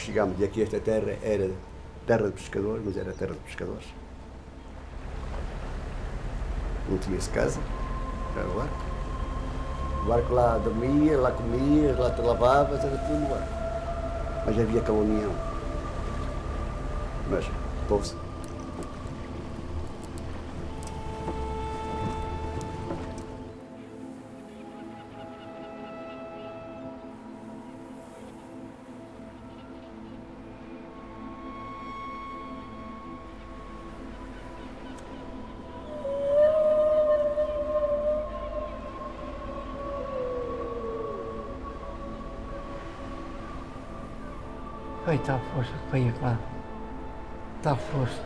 chegámos, e aqui esta terra era terra de pescadores, mas era terra de pescadores. Não tinha-se casa, era o barco. O barco lá dormia, lá comia, lá te lavavas, era tudo no barco. Mas havia aquela união. Mas, povo-se. Ai, está força, veio lá. Está força.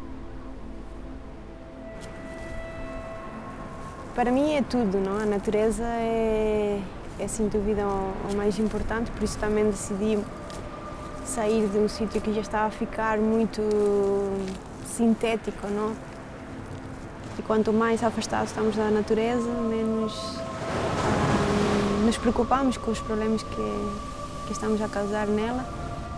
Para mim é tudo, não? A natureza é sem dúvida o mais importante, por isso também decidi sair de um sítio que já estava a ficar muito sintético, não? E quanto mais afastados estamos da natureza, menos nos preocupamos com os problemas que estamos a causar nela.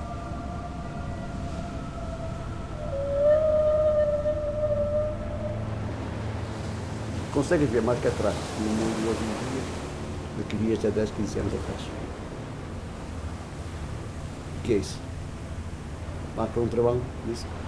Consegues ver mais que atrás, no mundo hoje em dia, do que vias há 10, 15 anos atrás. O que é isso? Lá para um travão, isso.